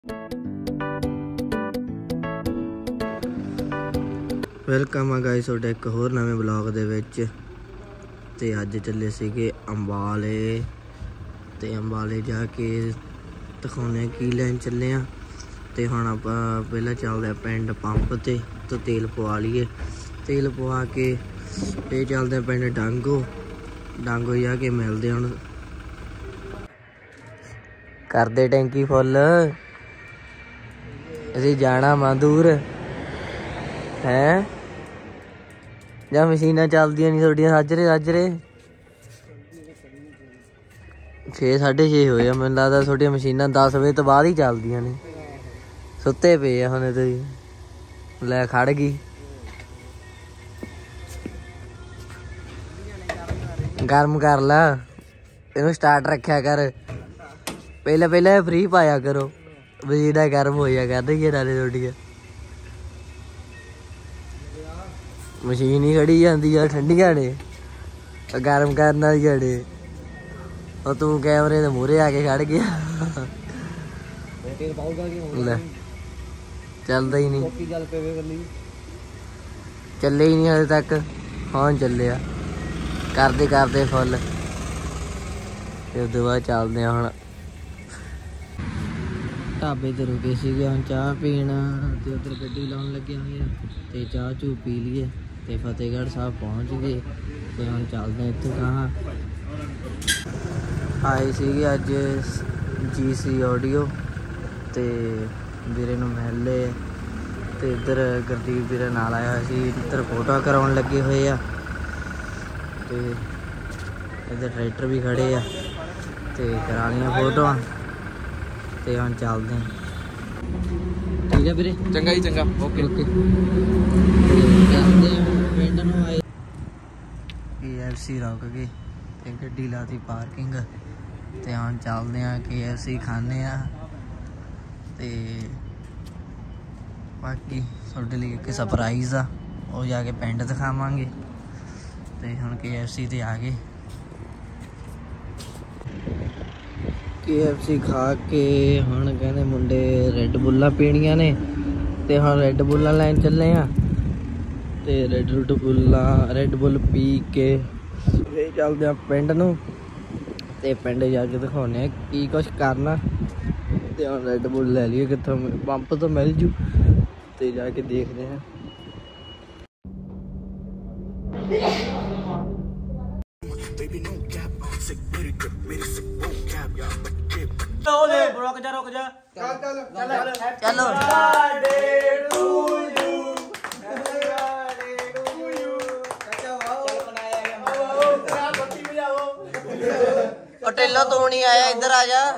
Welcome है guys ਤੁਹਾਡਾ एक होर नवे ब्लॉग ਦੇ ਵਿੱਚ। ਤੇ ਅੱਜ ਚੱਲੇ ਸੀਗੇ ਅੰਬਾਲੇ ਤੇ ਅੰਬਾਲੇ ਜਾ ਕੇ ਦਿਖਾਉਣੇ ਕੀ ਲੈਣ ਚੱਲੇ ਆ। ਤੇ ਹੁਣ ਆਪਾਂ ਪਹਿਲਾਂ ਚੱਲਦੇ ਆ ਪਿੰਡ ਪੰਪ ਤੇ ਤੇਲ ਪਵਾ ਲਈਏ। ਤੇਲ ਪਵਾ ਕੇ ਫੇਰ ਚੱਲਦੇ ਆ ਪਿੰਡ ਡਾਂਗੋ ਜਾ ਕੇ ਮਿਲਦੇ ਹੁਣ। ਕਰਦੇ ਟੈਂਕੀ ਫੁੱਲ, ਅਸੀਂ ਜਾਣਾ ਮਾਂ ਦੂਰ है ਜਾਂ ਮਸ਼ੀਨਾਂ ਚੱਲਦੀਆਂ ਨਹੀਂ ਤੁਹਾਡੀਆਂ ਸਾਜਰੇ 6:30 ਹੋਏ ਆ। ਮੈਨੂੰ ਲੱਗਦਾ ਤੁਹਾਡੀਆਂ ਮਸ਼ੀਨਾਂ 10 ਵਜੇ ਤੋਂ ਬਾਅਦ ਹੀ ਚੱਲਦੀਆਂ ਨੇ। ਸੁੱਤੇ ਪਏ ਆ ਹੁਣ ਤੁਸੀਂ। ਲੈ ਖੜ ਗਈ, ਗਰਮ ਕਰ ਲਾ ਇਹਨੂੰ, ਸਟਾਰਟ ਰੱਖਿਆ ਕਰ। ਪਹਿਲਾਂ ਫ੍ਰੀ ਪਾਇਆ ਕਰੋ, ਮਸ਼ੀਨਾਂ ਗਰਮ ਹੋਇਆ ਕਰਨਗੀਆਂ ਨਾਲੇ ਤੁਹਾਡੀਆਂ। मशीन ही खड़ी जाती है, ठंडिया ने गर्म करने वाली ने। और तू कैमरे के मूहरे आके खड़ गया। चलता ही नहीं, चले ही नहीं हजे तक। हाँ चलिया करते फुल। उसके बाद चलते हैं हम ढाबे ते रुके सीगे हम चाह पीना। ते उधर गड्डी लाउन लगे हुए ते चाह चू पी लिए ते फतेहगढ़ साहब पहुँच गए। ते हम चलते हैं इत्थों कहाँ आए सीगे अज GC ऑडियो ते वीरे नूं मिल लए। ते इधर गुरदीप वीरे नाल आया सी, इधर फोटो कराउण लगे हुए आ। ते इधर ट्रैक्टर भी खड़े आ ते करा लिया फोटोआं। ते हम चलते हैं। ठीक है वीरे, चंगा जी चंगा, ओके ओके। KFC रुक गए ते गड्डी लाती पार्किंग। ते हम चलते हैं KFC खाने ते बाकी थोड़े लिए एक सरप्राइज़ आ, वो जाके पिंड दिखावांगे। ते हम KFC ते आ गए। KFC खा के हम कहते मुंडे रेड बुल्ला पीनिया ने। ते हम रेड बुल्ला लैन चले हैं। ते रेड बुल पी के फिर चलते हैं पिंड नूं। ते पिंड जाके दिखाने की कुछ करना। ते हम रेड बुल ले लिए कितों, पंप तो मिल जू। ते जाके देखते हैं। रुक जा चलो। टेलो तू नहीं आया, इधर आ जा।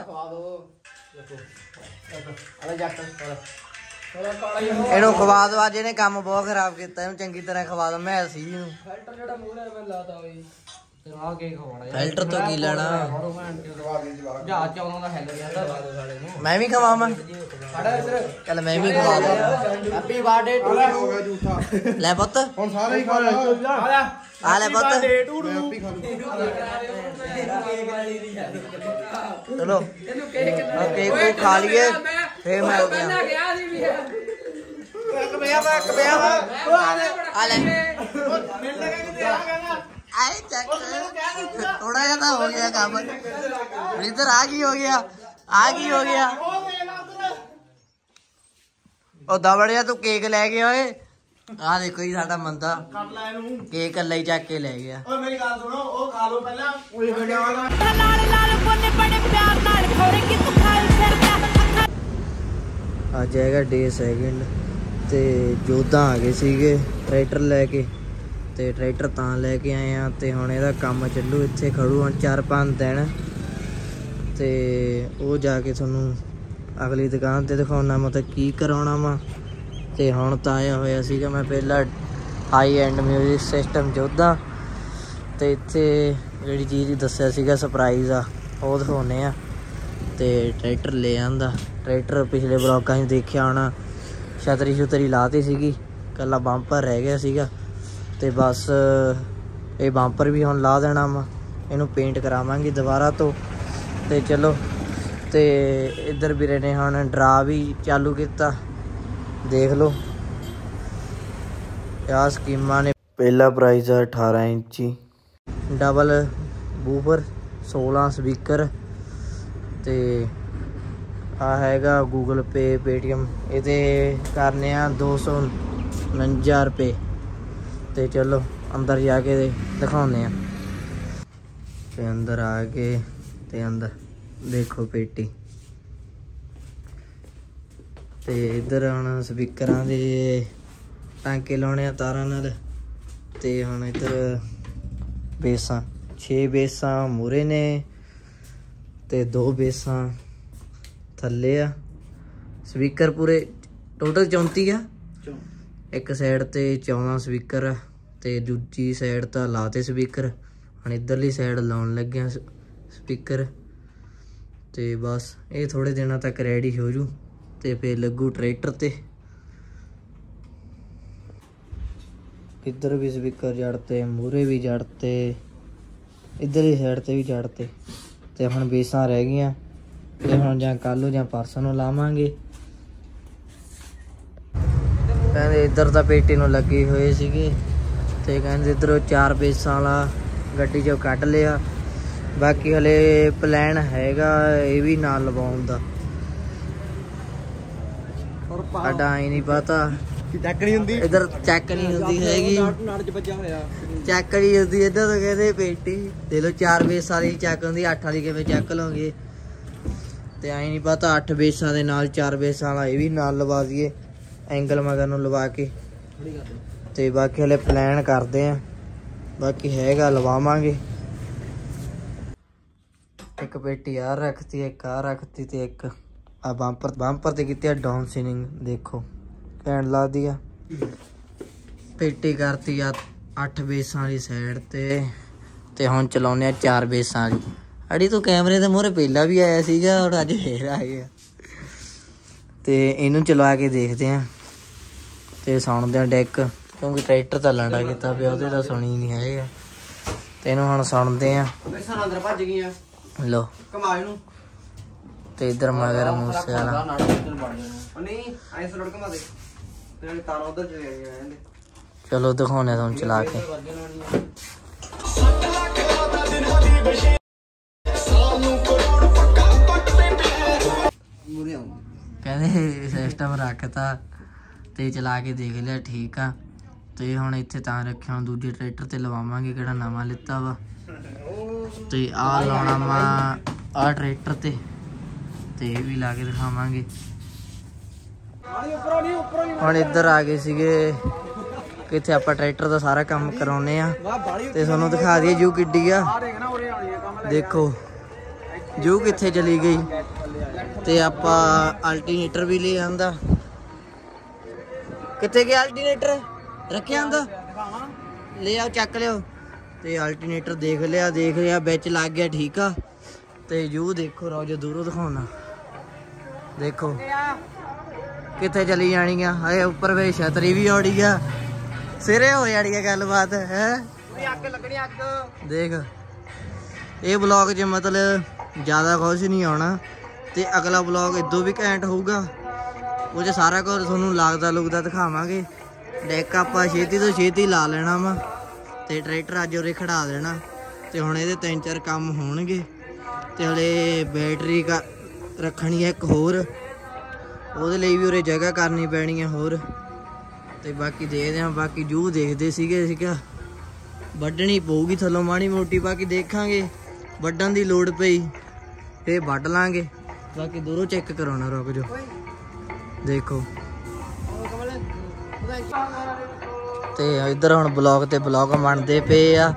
ਇਹਨੂੰ ਖਵਾ ਦੋ, ਅੱਜ ਇਹਨੇ ਕੰਮ ਬਹੁਤ ਖਰਾਬ ਕੀਤਾ। ਇਹਨੂੰ ਚੰਗੀ ਤਰ੍ਹਾਂ ਖਵਾ ਦੋ। ਮੈਂ ਸੀ ਇਹਨੂੰ ਫਿਲਟਰ ਤੋਂ ਕੀ ਲੈਣਾ। ਮੈਂ ਵੀ ਖਵਾਵਾਂ, ਚੱਲ ਮੈਂ ਵੀ ਖਵਾ ਦਾਂ। Happy birthday to you. ਲੈ ਪੁੱਤ ਹੁਣ ਸਾਰੇ ਹੀ ਖਾ ਲੈ। ਆ ਲੈ ਪੁੱਤ, ਚਲੋ केक खा लिए फिर मैं हो गया। थोड़ा ज्यादा हो गया काम। इधर आग ही हो गया। ओ दबड़िया तू केक लै गया। आ देखो जी साडा मंदा केक कल्ला ही चक के लै गया। मेरी गल सुनो, ओ खा लो पहला। अज है डे सैकेंड ते जोधा आ गए सीगे ट्रैक्टर लैके। ते ट्रैक्टर तां लैके आए हैं। ते हुण इहदा काम चलू, इत्थे खड़ू हुण 4-5 दिन। ते वो जाके तुहानूं अगली दुकान ते दिखाउणा मतलब की कराउणा वा। ते हुण तां आया होया सीगा मैं पहला हाई एंड म्यूजिक सिस्टम जोधा। ते इत्थे जिहड़ी चीज़ दस्सिया सीगा सरप्राइज़ आ वो दिखाउने आ। ते ट्रैक्टर ले आंदा। ट्रैक्टर पिछले ब्लॉगां च देखिया होना, छतरी लाती सीगी, कल्ला बंपर रह गया सीगा। ते बस ये बंपर भी हुण ला देना वा। इनू पेंट करावांगे दोबारा तो। ते चलो ਤੇ ਇੱਧਰ ਵੀਰੇ ਨੇ ਹੁਣ ਡਰਾ ਵੀ ਚਾਲੂ ਕੀਤਾ, ਦੇਖ ਲਓ ਆਹ ਸਕੀਮਾਂ ਨੇ। ਪਹਿਲਾ ਪ੍ਰਾਈਜ਼ ਆ 18 ਇੰਚੀ ਡਬਲ ਬੂਫਰ, 16 ਸਪੀਕਰ ਤੇ ਆ ਹੈਗਾ ਗੂਗਲ ਪੇ, ਪੇਟੀਐਮ। ਇਹਦੇ ਕਰਨੇ ਆ 249 ਰੁਪਏ। ਤੇ ਚਲੋ ਅੰਦਰ ਜਾ ਕੇ ਦਿਖਾਉਂਦੇ ਆ। ਤੇ ਅੰਦਰ ਆ ਕੇ ਤੇ ਅੰਦਰ ਦੇਖੋ ਪੇਟੀ। ਤੇ ਇੱਧਰ ਹੁਣ ਸਪੀਕਰਾਂ ਦੇ ਟਾਂਕੇ ਲਾਉਣੇ ਆ ਤਾਰਾਂ ਨਾਲ। ਤੇ ਹੁਣ ਇੱਧਰ ਬੇਸਾਂ, 6 ਬੇਸਾਂ ਮੂਹਰੇ ਨੇ ਤੇ 2 ਬੇਸਾਂ ਥੱਲੇ ਆ। ਸਪੀਕਰ ਪੂਰੇ ਟੋਟਲ 34 ਆ। ਇੱਕ ਸਾਈਡ ਤੇ 14 ਸਪੀਕਰ ਆ ਤੇ ਦੂਜੀ ਸਾਈਡ ਤਾਂ ਲਾਤੇ ਸਪੀਕਰ। ਹੁਣ ਇੱਧਰਲੀ ਸਾਈਡ ਲਾਉਣ ਲੱਗਿਆ ਸਪੀਕਰ। ਤੇ ਬਸ ਇਹ ਥੋੜੇ ਦਿਨਾਂ ਤੱਕ ਰੈਡੀ ਹੋ ਜੂ ਤੇ ਫਿਰ ਲੱਗੂ ਟਰੈਕਟਰ ਤੇ। ਇੱਧਰ ਵੀ ਸਪੀਕਰ ਜੜਤੇ, ਮੂਹਰੇ ਵੀ ਜੜਤੇ, ਇੱਧਰਲੀ ਸਾਈਡ ਤੇ ਵੀ ਜੜਤੇ। ਤੇ ਹੁਣ ਬੇਸਾਂ ਰਹਿ ਗਈਆਂ ਤੇ ਹੁਣ ਜਾਂ ਕੱਲ੍ਹ ਨੂੰ ਜਾਂ ਪਰਸੋਂ ਨੂੰ ਲਾਵਾਂਗੇ। ਕਹਿੰਦੇ ਇੱਧਰ ਤਾਂ ਪੇਟੀ ਨੂੰ ਲੱਗੇ ਹੋਏ ਸੀਗੇ ਤੇ ਕਹਿੰਦੇ ਇੱਧਰੋਂ 4 ਬੇਸਾਂ ਵਾਲਾ ਗੱਡੀ 'ਚੋਂ ਕੱਢ ਲਿਆ। ਬਾਕੀ ਹਲੇ ਪਲਾਨ ਹੈਗਾ ਇਹ ਵੀ ਨਾਲ ਲਵਾਉਣ ਦਾ। ਸਾਡਾ ਹੀ ਨਹੀਂ ਪਤਾ, ਚੱਕ ਨਹੀਂ ਹੁੰਦੀ ਇੱਧਰ ਚੈੱਕ ਨਹੀਂ ਹੁੰਦੀ ਹੈਗੀ, ਚੈੱਕ ਨਹੀਂ ਹੁੰਦੀ ਇੱਧਰ ਤੋਂ। ਕਹਿੰਦੇ ਪੇਟੀ ਦੇ ਲਓ 4 ਬੇਸਾਂ ਵਾਲੀ ਚੈੱਕ ਹੁੰਦੀ, 8 ਵਾਲੀ ਕਿਵੇਂ ਚੱਕ ਲਓਗੇ। ਤੇ ਆਈ ਨਹੀਂ ਪਤਾ 8 ਬੇਸਾਂ ਦੇ ਨਾਲ 4 ਬੇਸਾਂ ਵਾਲਾ ਇਹ ਵੀ ਨਾਲ ਲਵਾ ਦਈਏ, ਐਂਗਲ ਮਗਰ ਨੂੰ ਲਵਾ ਕੇ। ਤੇ ਬਾਕੀ ਹਲੇ ਪਲਾਨ ਕਰਦੇ ਆ, ਬਾਕੀ ਹੈਗਾ ਲਵਾਵਾਂਗੇ। ਇੱਕ ਪੇਟੀ ਆ ਰੱਖਤੀ, ਇੱਕ ਆ ਰੱਖਤੀ ਤੇ ਇੱਕ ਆ ਬੰਪਰ ਤੇ ਕੀਤੀ ਆ ਡਾਊਨ ਸੀਲਿੰਗ। ਦੇਖੋ ਘੈਂਟ ਲੱਗਦੀ ਆ। ਪੇਟੀ ਕਰਤੀ ਆ 8 ਬੇਸਾਂ ਵਾਲੀ ਸਾਈਡ ਤੇ ਹੁਣ ਚਲਾਉਂਦੇ ਆ 4 ਬੇਸਾਂ ਵਾਲੀ। ਅੜੀ ਤੂੰ ਕੈਮਰੇ ਦੇ ਮੂਹਰੇ ਪਹਿਲਾਂ ਵੀ ਆਇਆ ਸੀਗਾ, ਹੁਣ ਅੱਜ ਫੇਰ ਆ ਗਿਆ। ਤੇ ਇਹਨੂੰ ਚਲਾ ਕੇ ਦੇਖਦੇ ਆ ਤੇ ਸੁਣਦੇ ਆ ਡੈਕ, ਕਿਉਂਕਿ ਟਰੈਕਟਰ ਤਾਂ ਲਾਂਡਾ ਕੀਤਾ ਪਿਆ, ਉਹਦੇ ਤਾਂ ਸੁਣੀ ਨਹੀਂ ਹੈਗਾ। ਤੇ ਇਹਨੂੰ ਹੁਣ ਸੁਣਦੇ ਆ। ਅੰਦਰ ਭੱਜ ਗਈਆਂ ਲੋ ਕਮਾ ਇਹਨੂੰ। ਤੇ ਇੱਧਰ ਮਗਰ ਮੂਸੇ ਵਾਲਾ ਨਹੀਂ ਐਂ ਸਲੋਟ ਕਮਾ ਦੇ ਤੇ ਤਾਰਾਂ ਉਧਰ ਚਲੇ ਗਈਆਂ। ਚਲੋ ਦਿਖਾਉਣੇ ਤੁਹਾਨੂੰ ਚਲਾ ਕੇ। ਕਹਿੰਦੇ ਸਿਸਟਮ ਰੱਖਤਾ ਤੇ ਚਲਾ ਕੇ ਦੇਖ ਲਿਆ, ਠੀਕ ਆ। ਤੇ ਹੁਣ ਇੱਥੇ ਤਾਂ ਰੱਖਿਆ, ਹੁਣ ਦੂਜੇ ਟਰੈਕਟਰ ਤੇ ਲਵਾਵਾਂਗੇ, ਕਿਹੜਾ ਨਵਾਂ ਲਿੱਤਾ ਵਾ। ਤੇ ਆਹ ਲਾਉਣਾ ਵਾ ਆਹ ਟਰੈਕਟਰ ਤੇ ਇਹ ਵੀ ਲਾ ਕੇ ਦਿਖਾਵਾਂਗੇ। ਹੁਣ ਇੱਧਰ ਆ ਗਏ ਸੀਗੇ ਕਿੱਥੇ ਆਪਾਂ ਟਰੈਕਟਰ ਦਾ ਸਾਰਾ ਕੰਮ ਕਰਾਉਨੇ ਆ। ਤੇ ਤੁਹਾਨੂੰ ਦਿਖਾ ਦਈਏ ਜੂ ਕਿੱਡੀ ਆ, ਦੇਖੋ ਜੂ ਕਿੱਥੇ ਚਲੀ ਗਈ। ਤੇ ਆਪਾਂ ਅਲਟਰਨੇਟਰ ਵੀ ਲੈ ਆਂਦਾ। ਕਿੱਥੇ ਗਿਆ ਅਲਟਰਨੇਟਰ? ਰੱਖਿਆ ਆਂਦਾ, ਲੈ ਆਓ ਚੱਕ ਲਿਓ। ਤੇ ਅਲਟਰਨੇਟਰ ਦੇਖ ਲਿਆ ਵਿੱਚ ਲੱਗ ਗਿਆ, ਠੀਕ ਆ। ਤੇ ਜੂ ਦੇਖੋ ਰੋ ਜੋ ਦੂਰੋਂ ਦਿਖਾਉਣਾ, ਦੇਖੋ ਕਿੱਥੇ ਚਲੀ ਜਾਣੀ ਆ। ਹਏ ਉੱਪਰ ਵੇ ਛਤਰੀ ਵੀ ਔੜੀ ਆ, ਸਿਰੇ ਹੋ ਜਾਣੀ ਆ ਗੱਲਬਾਤ ਹੈ। ਅੱਗ ਲੱਗਣੀ ਅੱਗ। ਦੇਖ ਇਹ ਬਲੌਗ 'ਚ ਮਤਲਬ ਜ਼ਿਆਦਾ ਕੁਛ ਨਹੀਂ ਆਉਣਾ ਤੇ ਅਗਲਾ ਬਲੌਗ ਇਦੋਂ ਵੀ ਘੈਂਟ ਹੋਊਗਾ। ਉਹ 'ਚ ਸਾਰਾ ਕੁਝ ਤੁਹਾਨੂੰ ਲੁਕਦਾ ਦਿਖਾਵਾਂਗੇ। ਡੈਕ ਆਪਾਂ ਛੇਤੀ ਤੋਂ ਛੇਤੀ ਲਾ ਲੈਣਾ ਵਾ ਤੇ ਟਰੈਕਟਰ ਅੱਜ ਉਰੇ ਖੜਾ ਦੇਣਾ। ਤੇ ਹੁਣ ਇਹਦੇ 3-4 ਕੰਮ ਹੋਣਗੇ ਤੇ ਹਲੇ ਬੈਟਰੀ ਰੱਖਣੀ ਹੈ ਇੱਕ ਹੋਰ, ਉਹਦੇ ਲਈ ਵੀ ਉਰੇ ਜਗ੍ਹਾ ਕਰਨੀ ਪੈਣੀ ਹੈ ਹੋਰ। ਤੇ ਬਾਕੀ ਦੇਖਦੇ ਹਾਂ। ਬਾਕੀ ਜੂ ਦੇਖਦੇ ਸੀਗਾ ਵੱਢਣੀ ਪਊਗੀ ਥੱਲੋਂ ਮਾੜੀ ਮੋਟੀ, ਬਾਕੀ ਦੇਖਾਂਗੇ ਵੱਢਣ ਦੀ ਲੋੜ ਪਈ ਤੇ ਵੱਢ ਲਾਂਗੇ। ਬਾਕੀ ਦੂਰੋਂ ਚੈੱਕ ਕਰਾਉਣਾ, ਰੁਕ ਜਾਓ ਦੇਖੋ। ਤੇ ਇੱਧਰ ਹੁਣ ਬਲੌਗ ਤੇ ਬਲੌਗ ਬਣਦੇ ਪਏ ਆ।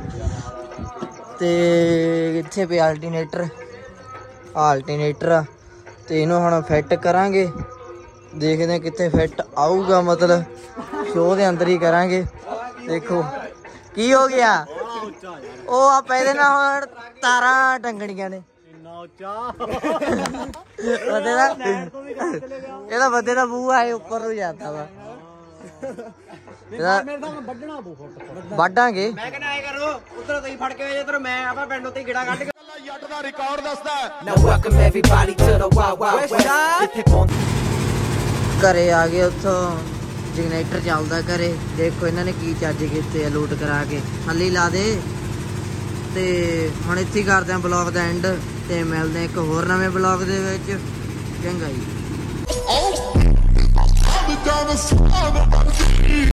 ਤੇ ਇੱਥੇ ਪਿਆ ਅਲਟਰਨੇਟਰ ਆ ਤੇ ਇਹਨੂੰ ਹੁਣ ਫਿੱਟ ਕਰਾਂਗੇ। ਦੇਖਦੇ ਹਾਂ ਕਿੱਥੇ ਫਿੱਟ ਆਊਗਾ, ਮਤਲਬ ਸ਼ੋਅ ਦੇ ਅੰਦਰ ਹੀ ਕਰਾਂਗੇ। ਦੇਖੋ ਕੀ ਹੋ ਗਿਆ, ਉਹ ਆਪਾਂ ਇਹਦੇ ਨਾਲ ਹੁਣ ਤਾਰਾਂ ਟੰਗਣੀਆਂ ਨੇ। ਇਹਦਾ ਬੰਦੇ ਦਾ ਮੂੰਹ ਆਏ ਉੱਪਰ ਨੂੰ ਜਾਂਦਾ ਵਾ। ਵੱਢਾਂਗੇ। ਮੈਂ ਕਹਿੰਦਾ ਐ ਕਰੋ ਉਧਰ ਤੁਸੀਂ ਫੜ ਕੇ ਵੇ, ਇਧਰ ਮੈਂ ਆਪਾਂ ਪਿੰਡ ਉੱਤੇ ਗੇੜਾ ਕੱਢ ਕੇ Now welcome everybody to the Wild Wild West. ਘਰੇ ਆ ਗਏ ਉੱਥੋਂ ਜਨਰੇਟਰ ਚੱਲਦਾ ਘਰੇ। ਦੇਖੋ ਇਹਨਾਂ ਨੇ ਕੀ ਚੱਜ ਕੀਤੇ ਆ ਲੂਟ ਕਰਾ ਕੇ। ਥੱਲੇ ਲਾ ਦੇ। ਤੇ ਹੁਣ ਇੱਥੇ ਕਰਦੇ ਆ ਬਲੌਗ ਦਾ ਐਂਡ ਤੇ ਮਿਲਦੇ ਇੱਕ ਹੋਰ ਨਵੇਂ ਬਲੌਗ ਦੇ ਵਿੱਚ। ਚੰਗਾ ਜੀ।